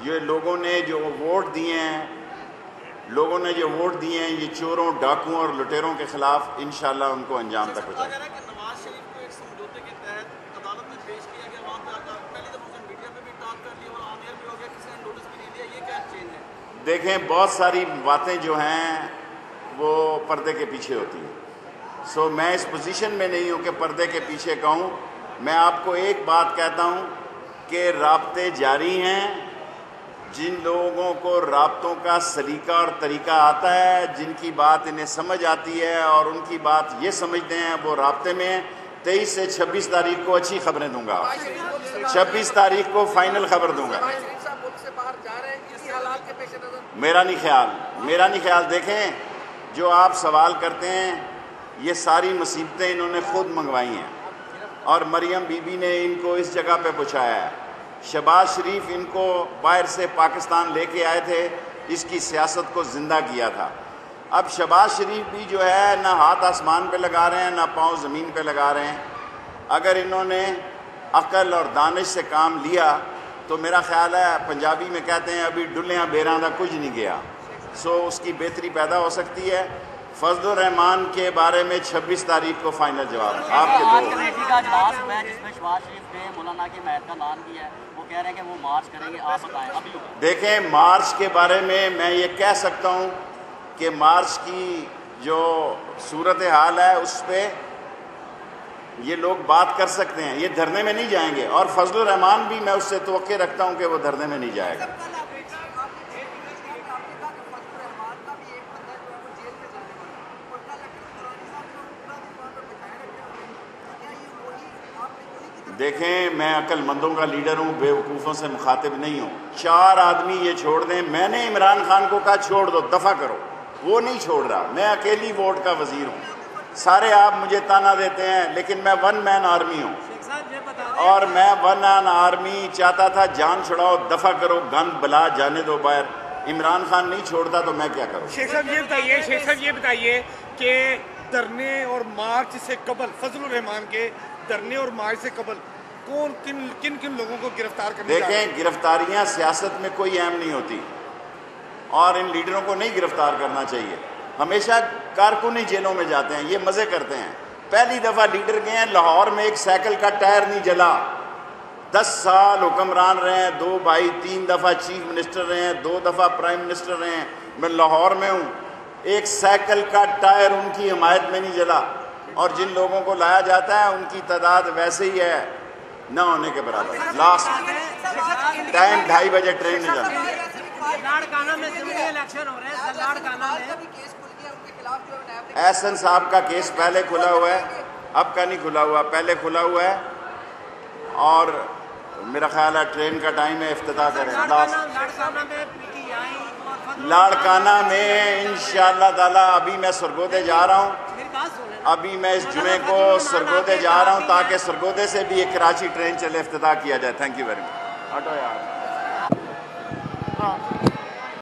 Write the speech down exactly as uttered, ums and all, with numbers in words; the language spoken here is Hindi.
जो लोगों ने जो वोट दिए हैं लोगों ने जो वोट दिए हैं ये चोरों, डाकुओं और लुटेरों के खिलाफ इंशाल्लाह उनको अंजाम तक पहुँचाएंगे। देखें, बहुत सारी बातें जो हैं वो पर्दे के पीछे होती हैं। सो मैं इस पोजीशन में नहीं हूँ कि पर्दे के पीछे कहूँ। मैं आपको एक बात कहता हूँ कि राब्ते जारी हैं। जिन लोगों को राब्तों का सलीका और तरीका आता है, जिनकी बात इन्हें समझ आती है और उनकी बात ये समझते हैं, वो राब्ते में हैं। तेईस से छब्बीस तारीख को अच्छी खबरें दूंगा। छब्बीस तारीख को फाइनल खबर दूंगा। मेरा नहीं ख्याल मेरा नहीं ख्याल देखें, जो आप सवाल करते हैं ये सारी मुसीबतें इन्होंने खुद मंगवाई हैं और मरियम बीबी ने इनको इस जगह पे पहुँचाया है। शहबाज शरीफ इनको बाहर से पाकिस्तान लेके आए थे, इसकी सियासत को ज़िंदा किया था। अब शहबाज शरीफ भी जो है ना हाथ आसमान पे लगा रहे हैं ना पाँव ज़मीन पे लगा रहे हैं। अगर इन्होंने अक्ल और दानिश से काम लिया तो मेरा ख्याल है, पंजाबी में कहते हैं अभी डुल्लियाँ बेरां दा कुछ नहीं गया। सो उसकी बेहतरी पैदा हो सकती है। फजल रहमान के बारे में छब्बीस तारीख को फाइनल जवाब आपके दो। का इजलास हुआ है जिसमें शहबाज शरीफ ने मौलाना के महर का ऐलान किया है, वो कह रहे हैं कि वो मार्च करेंगे, आप बताएं अभी। देखें, मार्च के बारे में मैं ये कह सकता हूँ कि मार्च की जो सूरत हाल है उस पर ये लोग बात कर सकते हैं, ये धरने में नहीं जाएंगे। और फजल रहमान भी मैं उससे तवक्के रखता हूँ कि वो धरने में नहीं जाएगा। देखें, मैं अक्लमंदों का लीडर हूँ, बेवकूफ़ों से मुखातिब नहीं हूँ। चार आदमी ये छोड़ दें। मैंने इमरान खान को कहा छोड़ दो, दफ़ा करो, वो नहीं छोड़ रहा। मैं अकेली वोट का वजीर हूँ। सारे आप मुझे ताना देते हैं, लेकिन मैं वन मैन आर्मी हूँ और मैं वन मैन आर्मी चाहता था जान छुड़ाओ, दफ़ा करो, गंद बला जाने दो बाहर। इमरान खान नहीं छोड़ता तो मैं क्या करूँ? शेख साहब ये बताइए शेख साहब ये बताइए कि धरने और मार्च से कबल, फजल रहमान के धरने और मार्च से कबल कौन किन किन किन लोगों को गिरफ्तार करने? देखें, गिरफ्तारियाँ सियासत में कोई अहम नहीं होती और इन लीडरों को नहीं गिरफ्तार करना चाहिए। हमेशा कारकुनी जेलों में जाते हैं, ये मज़े करते हैं। पहली दफ़ा लीडर गए हैं लाहौर में, एक साइकिल का टायर नहीं जला। दस साल हुक्मरान रहे हैं, दो भाई, तीन दफ़ा चीफ मिनिस्टर रहे हैं, दो दफ़ा प्राइम मिनिस्टर रहे हैं। मैं लाहौर में हूँ, एक साइकिल का टायर उनकी हिमायत में नहीं जला। और जिन लोगों को लाया जाता है उनकी तादाद वैसे ही है न होने के बराबर। लास्ट टाइम ढाई बजे ट्रेन नहीं जाती। एहसन साहब का केस पहले खुला हुआ है, अब का नहीं खुला हुआ, पहले खुला हुआ है। और मेरा ख्याल है ट्रेन का टाइम है, इफ्तिताह करें। लाड़काना में इंशाअल्लाह ताला अभी मैं सरगोदे जा रहा हूँ, अभी मैं इस जुमे को सरगोदे जा रहा हूँ ताकि सरगोदे से भी एक कराची ट्रेन चले, इफ्तिताह किया जाए। Thank you very much. हटो यार।